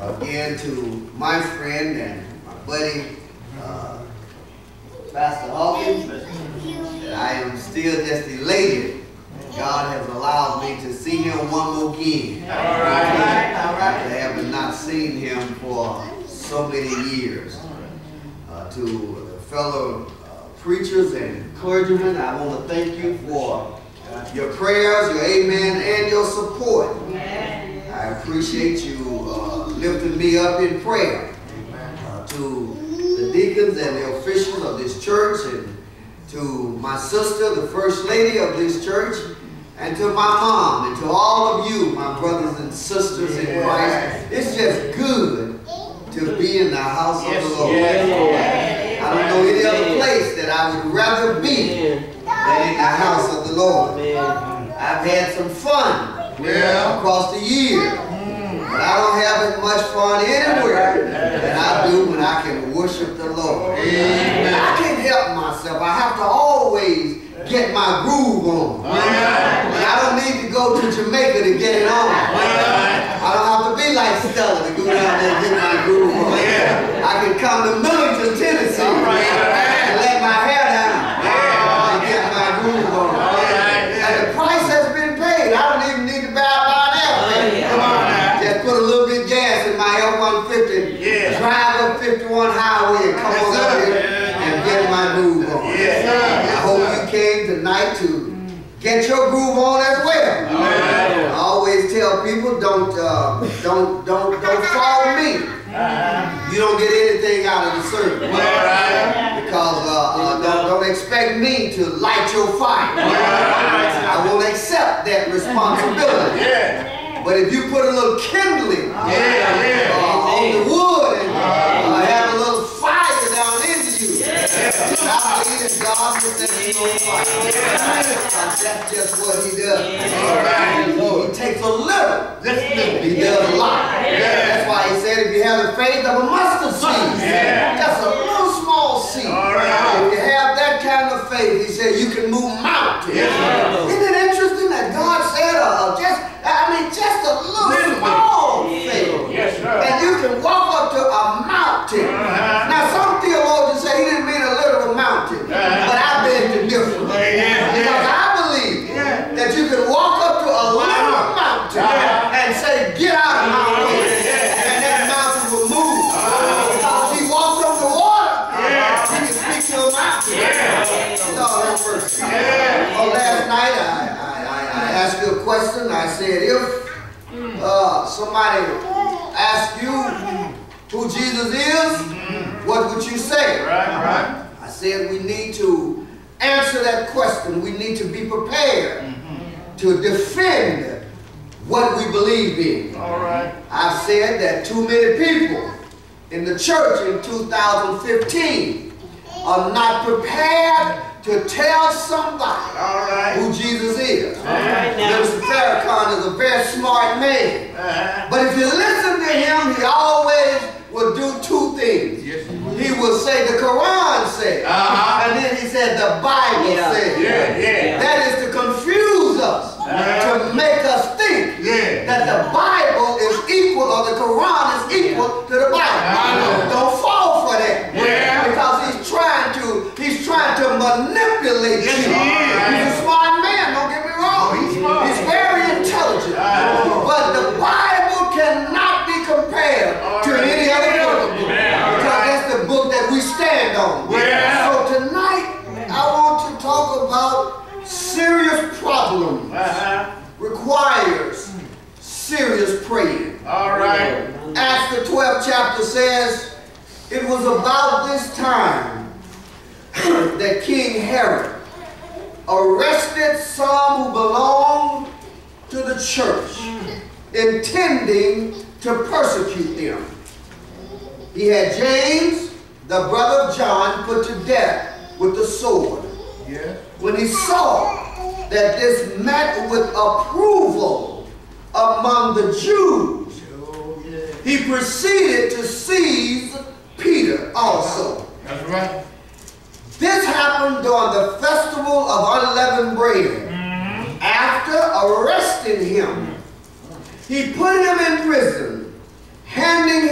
again to my friend and my buddy, Pastor Hawkins, that I am still just elated that God has allowed me to see him one more again. All right. After having not seen him for so many years. To the fellow preachers and clergymen, I want to thank you for your prayers, your amen, and your support. I appreciate you lifting me up in prayer. To the deacons and the officials of this church, and to my sister, the first lady of this church, and to my mom, and to all of you, my brothers and sisters in Christ. It's just good to be in the house of the Lord. I don't know any other place that I would rather be than in the house of the Lord. I've had some fun across the year, but I don't have as much fun anywhere than I do when I can worship the Lord. I can't help myself. I have to always get my groove on. And I don't need to go to Jamaica to get it on. I don't have to be like Stella to go down there and get my groove on. I can come to Millington, Tennessee, and let my hair down and get my groove on. And the price has been paid. I don't even need to buy that. Just put a little bit of gas in my F-150, drive up 51 highway and come on up here and get my groove on. I hope you came tonight to get your groove on as well. I always tell people, don't follow me. You don't get anything out of the service. Because don't expect me to light your fire. I won't accept that responsibility. But if you put a little kindling on the wood and have a little fire down into you, I believe that God will set you on fire. That's just what he does. He takes a little, he does a lot. That's why he said if you have the faith of a mustard seed, just a little small seed. If you have that kind of faith, he said you can move mountains. Isn't it interesting that God said just a little small faith, and you can walk up to a mountain. Now some theologians say he didn't mean a literal mountain, but I beg to differ. Because I believe that you can walk up to a literal mountain and say, get out of my way, and that mountain will move. Because he walked on the water, he can speak to a mountain. Lord have mercy. Well, last night I asked you a question. I said, if somebody asks you who Jesus is, what would you say? I said we need to answer that question. We need to be prepared to defend what we believe in. I've said that too many people in the church in 2015 are not prepared to tell somebody who Jesus is. Mr. Farrakhan is a very smart man. But if you listen to him, he always will do two things. He will say the Quran said, and then he said the Bible said. That is to confuse us, to make us think that the Bible is equal or the Quran is equal to the Bible. Don't fall for that. Because he's trying to manipulate you. He's a smart man, don't get me wrong. He's very intelligent. But the Bible cannot be compared to any other book. Because that's the book that we stand on. So tonight, I want to talk about serious problems requires serious praying. Acts the 12th chapter says, it was about this time that King Herod arrested some who belonged to the church, intending to persecute them. He had James, the brother of John, put to death with the sword. When he saw that this met with approval among the Jews, he proceeded to seize Peter also. This happened during the festival of unleavened bread. After arresting him, he put him in prison, handing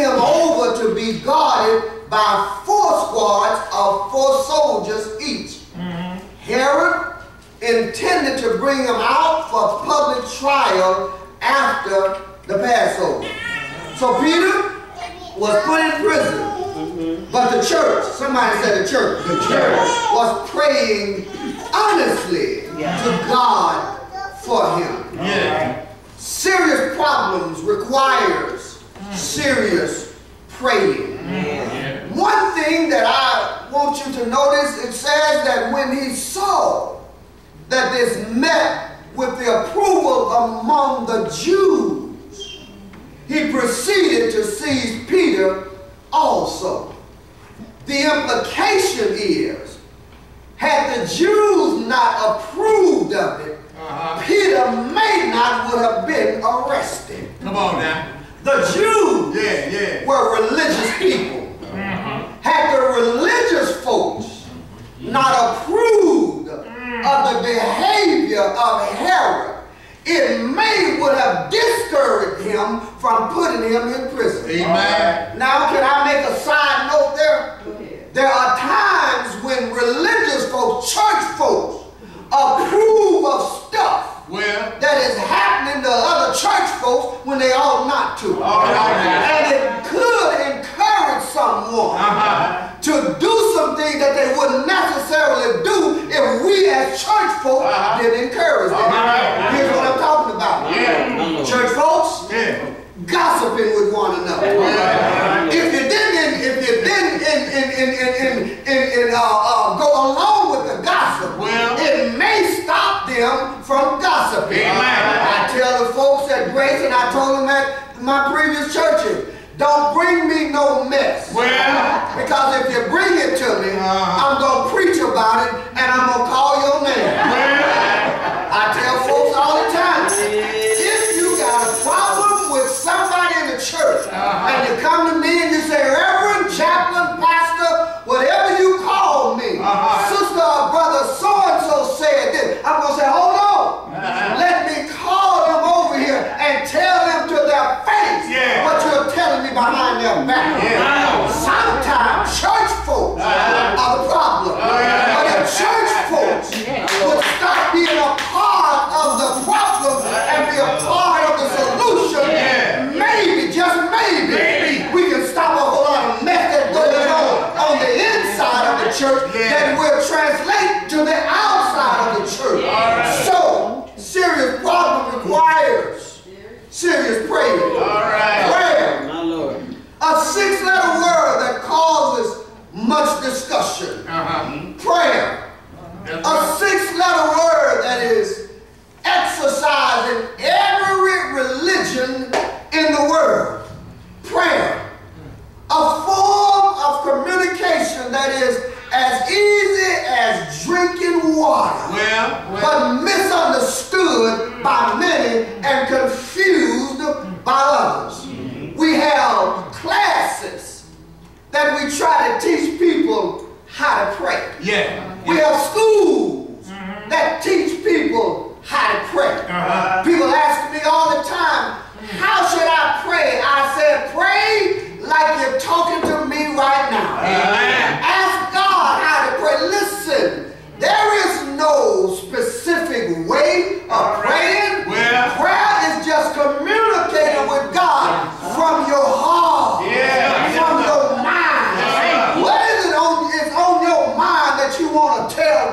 be guarded by 4 squads of 4 soldiers each. Herod intended to bring him out for public trial after the Passover. So Peter was put in prison, but the church, somebody said the church was praying honestly to God for him. Serious problems requires serious praying. One thing that I want you to notice, it says that when he saw that this met with the approval among the Jews, he proceeded to seize Peter also. The implication is, had the Jews not approved of it, Peter may not would have been arrested. Come on now. The Jews were religious people. Had the religious folks not approved of the behavior of Herod, it may would have discouraged him from putting him in prison. Amen. Now, can I make a side note there? There are times when religious folks, church folks, approve of stuff that is happening to other church folks when they ought not to. And it could encourage someone to do something that they wouldn't necessarily do if we as church folks didn't encourage them. Here's what I'm talking about. Church folks, gossiping with one another. If you didn't go along with the gossip, it may stop them from gossiping. I tell the folks at Grace, and I told them at my previous churches, don't bring me no mess. Because if you bring it to me, I'm going to preach about it and I'm going to call your name. I tell folks all the time, if you got a problem with somebody in the church and you come to me and you say, Reverend, Chaplain, Pastor, whatever you call me, sister or brother so-and-so said this, I'm going to say, hold on. Let me call them over here and tell them to their face what you're telling me behind their back. Sometimes church folks are the problem. But if church folks would stop being a part of the problem and be a part of the solution, maybe, just maybe, we can stop a whole lot of mess that goes on the inside of the church that will translate to the outside of the church. So, serious problem requires serious praying. Prayer. A 6-letter word that causes much discussion. Prayer. A 6-letter word that is exercised in every religion in the world. Prayer. A form of communication that is as easy as drinking water, but misunderstood by many and confused by others. We have classes that we try to teach people how to pray. We have schools that teach people how to pray. People ask me all the time, how should I pray? I said, pray like you're talking to me right now. Ask God how to pray. Listen, there is no specific way of praying. Prayer is just communicating with God from your heart, from your mind. What is it on your mind that you want to tell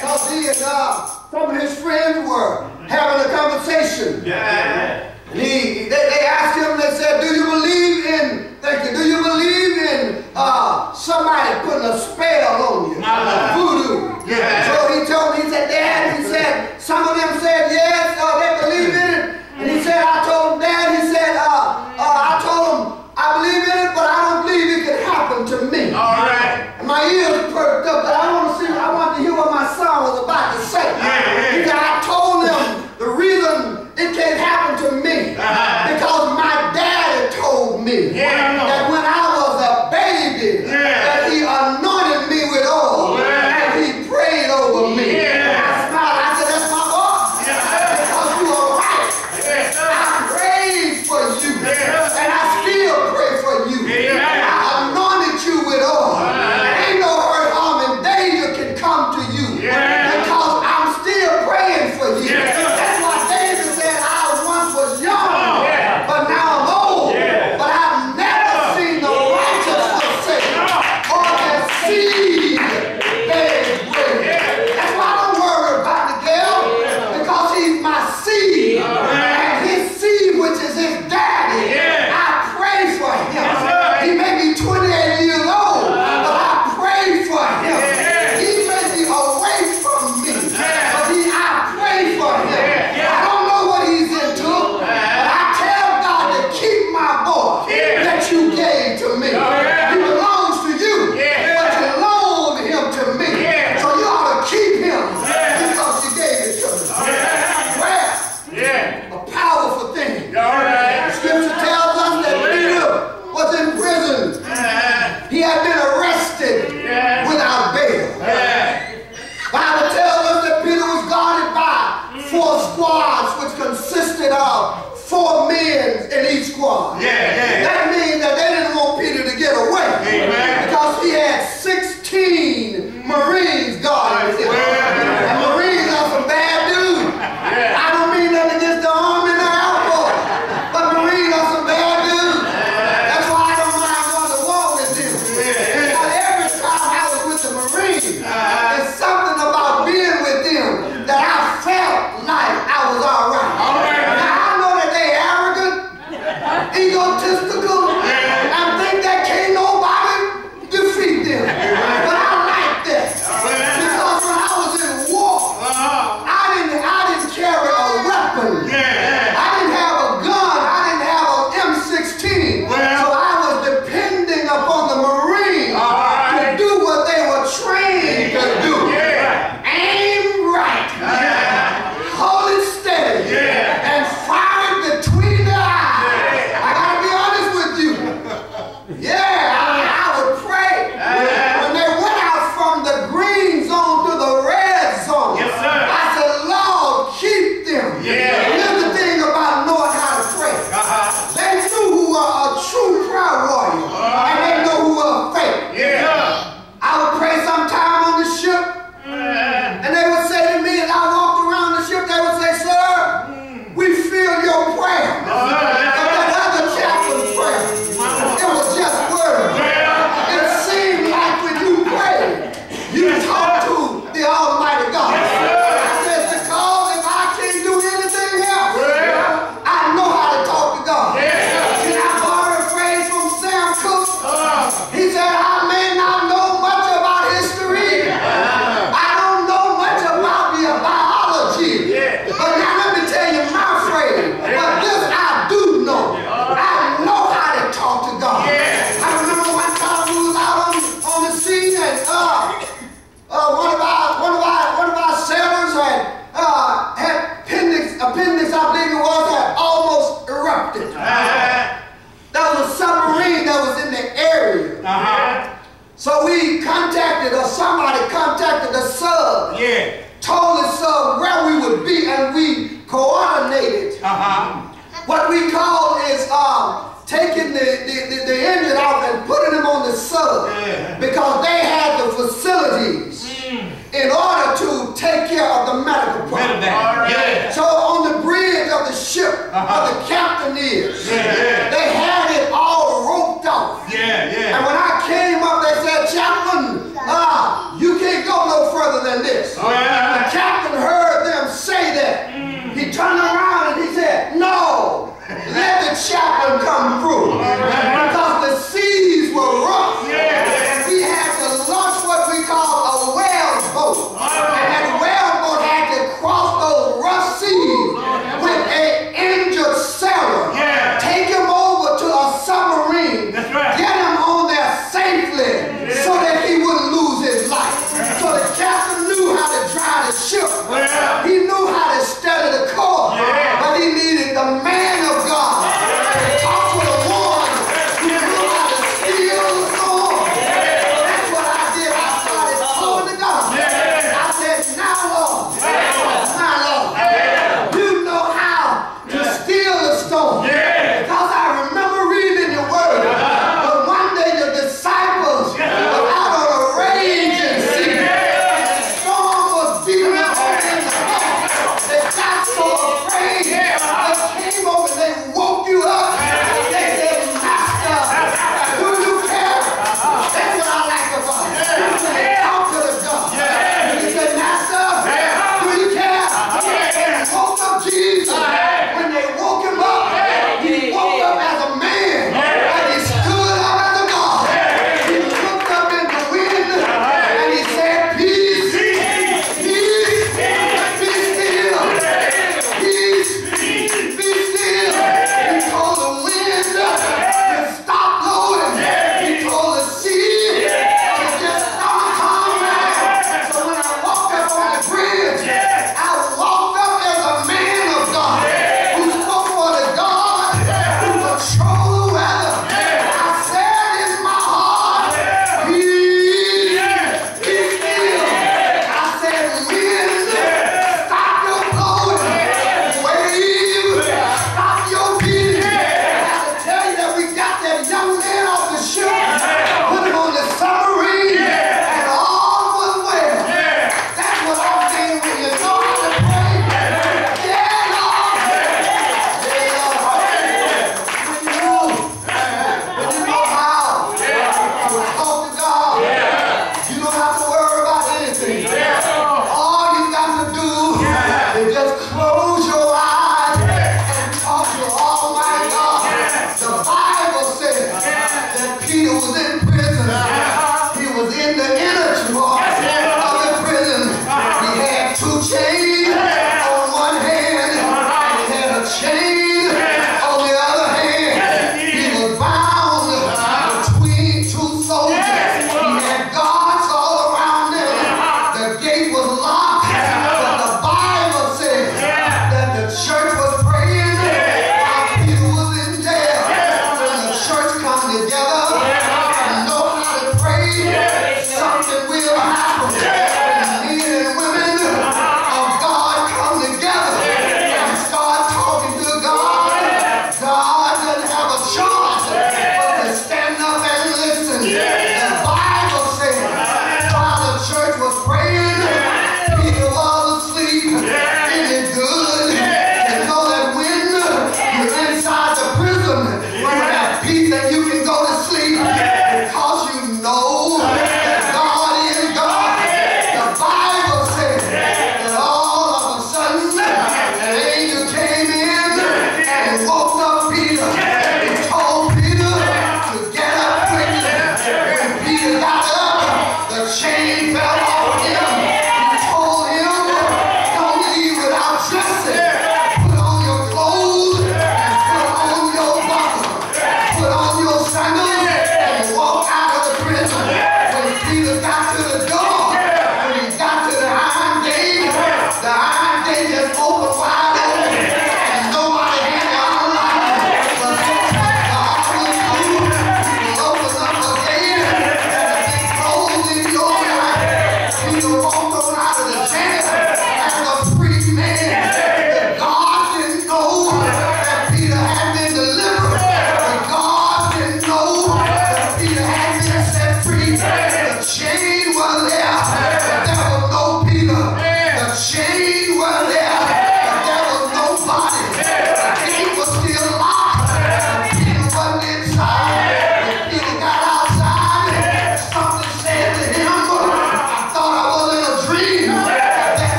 Because he and some of his friends were having a conversation. Yeah. And they asked him, they said, do you believe in somebody putting a spell on you? Voodoo. Yeah. So he told me, he said, Dad, he said, some of them said yes, they believe in it. And he said, I told him, Dad, he said, I told him, I believe in it, but I don't believe it could happen to me. All right. And my ears perked up, but I want to hear what my son was about to say. He said, I told him the reason it can't happen to me because my daddy told me that when I was a baby that he anointed me with oil and he prayed over me. I smiled. I said, that's my boy. Because you are right. I prayed for you and I still pray for you. I anointed you with oil. Ain't no hurt, harm, and danger can come to you because I'm still praying for you. That's why David said, I once was young, but now I'm old. But I've never seen the righteous forsaken or their seed beg bread. That's why I don't worry about the girl, because he's my seed. And his seed, which is his daddy, I pray for him. He may be 28 years old, but I pray for him. He may be away from me, but I pray for him. I don't know what he's into, but I tell God to keep my boy that you gave to me. He belongs to you, but you loaned him to me. So you ought to keep him because you gave it to me. Prayer, a powerful thing. The scripture tells us that Peter was in prison. He had been arrested without bail. Bible tells us that Peter was guarded by 4 squads, which consisted of 4 men in each squad. That means that they didn't want Peter to get away because he had 16 Marines guarding him. And Marines are some bad dudes. I don't mean nothing against the Army and the Air Force, but Marines are some bad dudes. That's why I don't mind going to war with them. Because every time I was with the Marines, there's something about being with them that I felt like I was all right. Now I know that they arrogant, egotistical, and think that can't nobody defeat them. But I like that. Because when I was in war, I didn't carry a weapon. I didn't have a gun. I didn't have an M16. So I was depending upon the Marines to do what they were trained to do. Aim right. Hold it steady. And fire it between the eyes. I gotta be honest with you. I would pray. When they went out from the green zone to the red zone, I said, Lord, keep them. Here's the thing about knowing how to pray. They knew who were a true prayer warrior, and they know who were fake. I would pray sometime on the ship, and they would say to me, as I walked around the ship, they would say, sir, we feel your prayer. But that other chaplain's prayer, it was just words. It seemed like when you pray, you talk to the Almighty God. I said, because if I can't do anything else, I know how to talk to God. Can I borrow a phrase from Sam Cooke? He said, I may not know much about history. I don't know much about the biology. But now let me tell you my phrase. But this I do know. I know how to talk to God. I remember one time we was out on the sea, and one of our sailors had appendix, I believe it was, had almost erupted. There was a submarine that was in the area. So we contacted, or somebody contacted the sub, told the sub where we would be, and we coordinated. What we call is taking the engine off and putting them on the sub, because they had the facilities in order to take care of the medical problem. So on the bridge of the ship, where the captain is, they had it all roped off. And when I came up, they said, Chaplain, you can't go no further than this.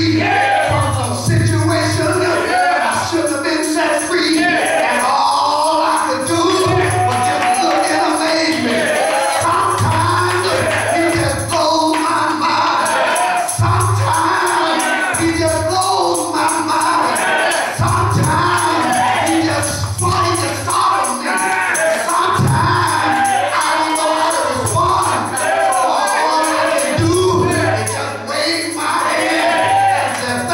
free from some situation I shouldn't have been set free. And all I could do was just look in amazement. Sometimes he just blows my mind. Sometimes he just blows my mind. Sometimes he just startles me. Sometimes I don't know how to respond. So all I can do is just wave my hand and say,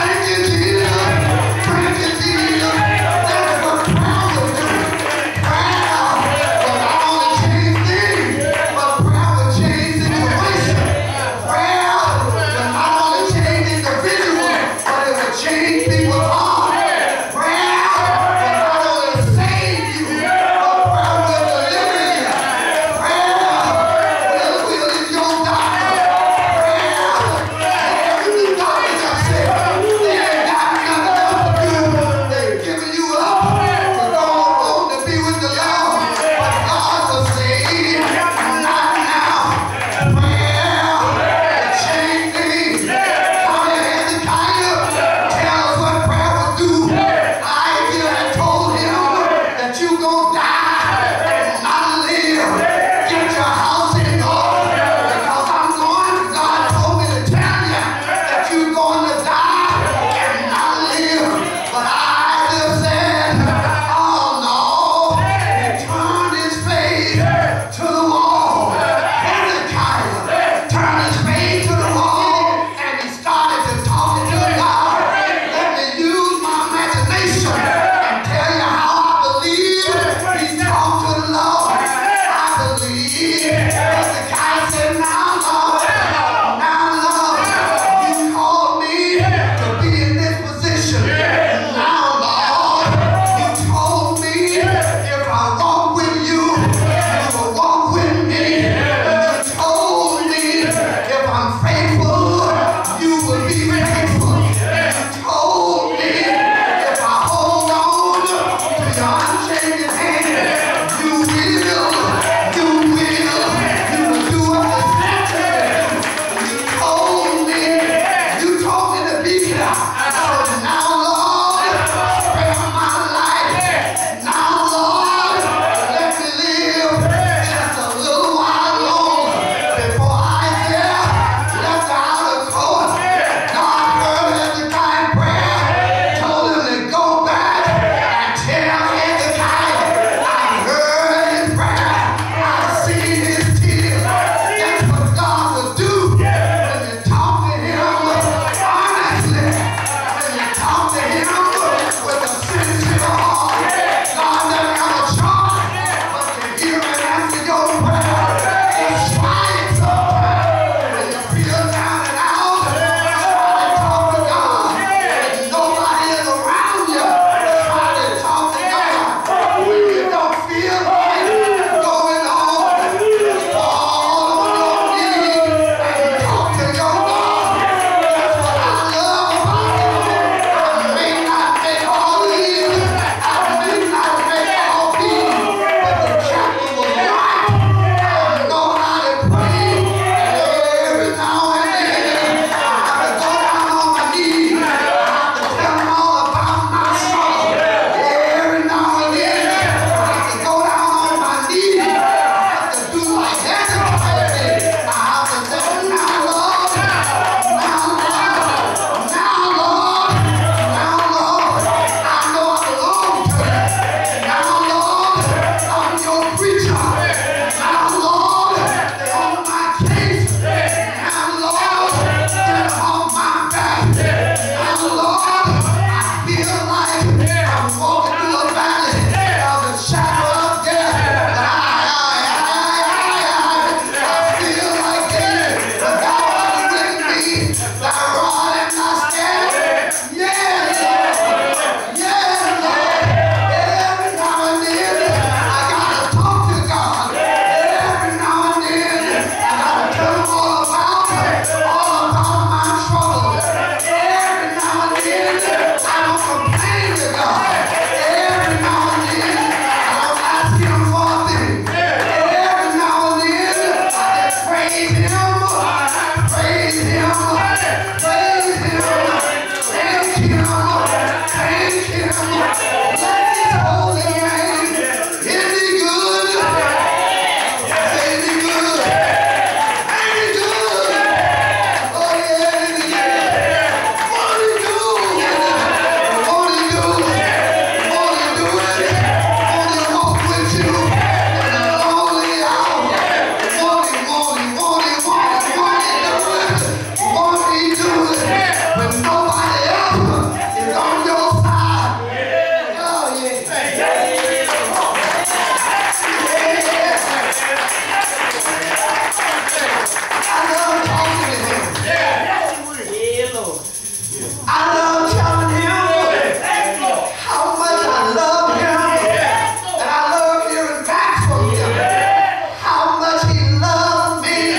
I love telling him how much I love him. And I love hearing back from him how much he loves me.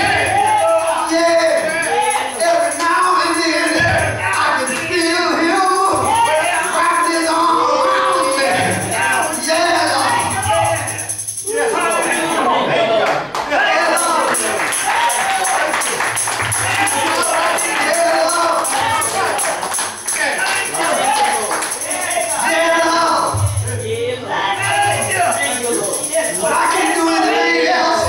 Yeah. Every now and then I can feel him wrapping his arm around me. Yeah. But I can't do anything else.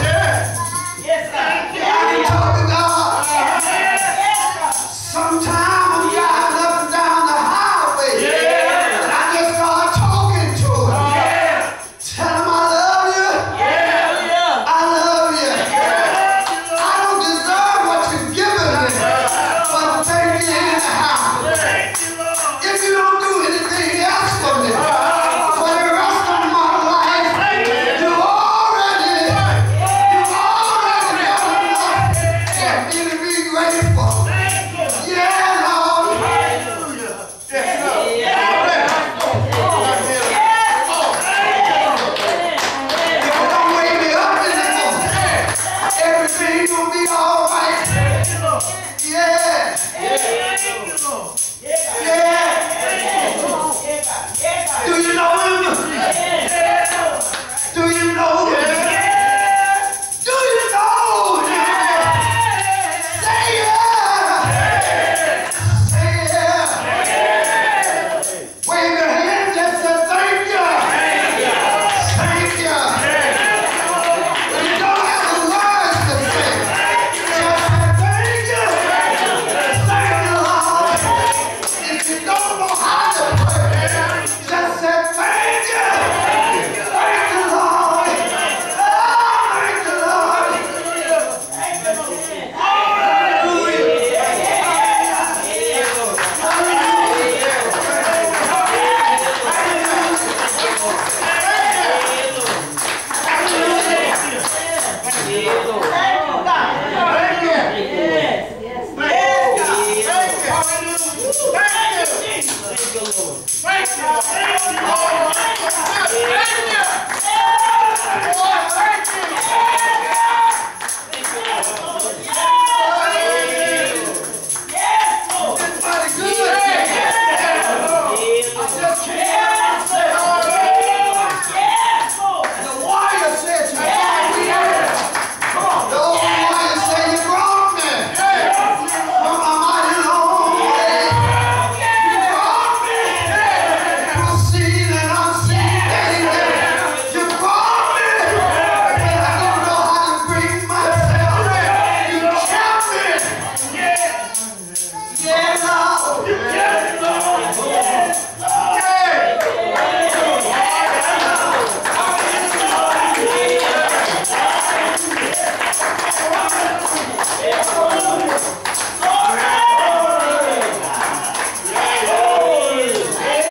I can talk to God. Sometimes I'm driving up and down the highway, and I just start talking to him. Tell him I love you. I love you. I don't deserve what you've given me, but thank you anyhow. If you don't do anything else for me, for the rest of my life, you already done enough for me to be grateful. Yeah, Lord. If you don't wake me up anymore, everything gonna be all right. Yeah. Do you know him? Do you know him? Do you know him? Say yeah. Say yeah. Wave your hand, just say thank you. Thank you. You don't have the words to say. Just say thank you. Thank you, Lord. If you don't know how to pray, just say thank you. Thank you, Lord. Oh, thank you, Lord. Thank you.